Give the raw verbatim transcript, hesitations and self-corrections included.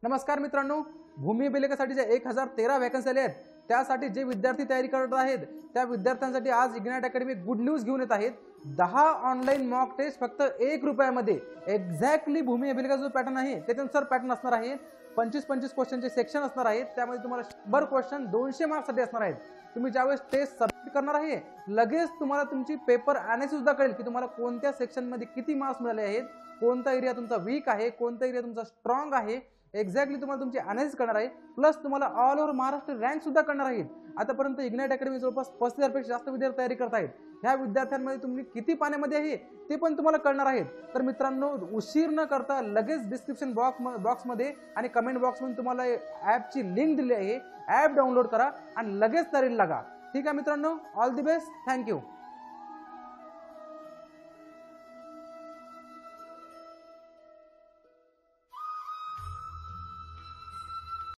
नमस्कार मित्रांनो, भूमी अभिलेखासाठीच्या एक हजार तेरा वॅकन्सी आल्या आहेत। त्यासाठी जे विद्यार्थी तयारी करत आहेत त्या विद्यार्थ्यांसाठी आज इग्नाइट अकॅडमी गुड न्यूज घेऊन येत आहेत। दहा ऑनलाइन मॉक टेस्ट फक्त एक रुपयामध्ये एक्झॅक्टली भूमी अभिलेखाचा जो पॅटर्न आहे त्याच्यानुसार पॅटर्न असणार आहे। पंचवीस पंचवीस क्वेश्चनचे सेक्शन असणार आहेत, त्यामध्ये तुम्हाला शंभर क्वेश्चन दोनशे मार्क्ससाठी असणार आहेत। तुम्ही ज्यावेळेस टेस्ट सबमिट करणार आहे लगेच तुम्हाला तुमची पेपर अनालिसिस सुद्धा कळेल की तुम्हाला कोणत्या सेक्शन मध्ये किती मार्क्स मिळाले आहेत, कोणता एरिया तुमचा वीक आहे, कोणता एरिया तुमचा स्ट्रॉंग आहे, एक्झॅक्टली तुम्हाला तुमची अनालिसिस करणार आहे। प्लस तुम्हाला ऑल ओव्हर महाराष्ट्र रँक सुद्धा करणार आहेत। आतापर्यंत इग्नाइट अकॅडमी जवळपास पस्तीस हजार पेक्षा जास्त विद्यार्थी तयारी करत आहेत। ह्या विद्यार्थ्यांमध्ये तुम्ही किती पाण्यामध्ये आहे ते पण तुम्हाला कळणार आहेत। तर मित्रांनो, उशीर न करता लगेच डिस्क्रिप्शन बॉक्स बॉक्समध्ये आणि कमेंट बॉक्समध्ये तुम्हाला ॲपची लिंक दिली आहे। ॲप डाउनलोड करा आणि लगेच तयारीला लागा। ठीक आहे मित्रांनो, ऑल दी बेस्ट, थँक्यू।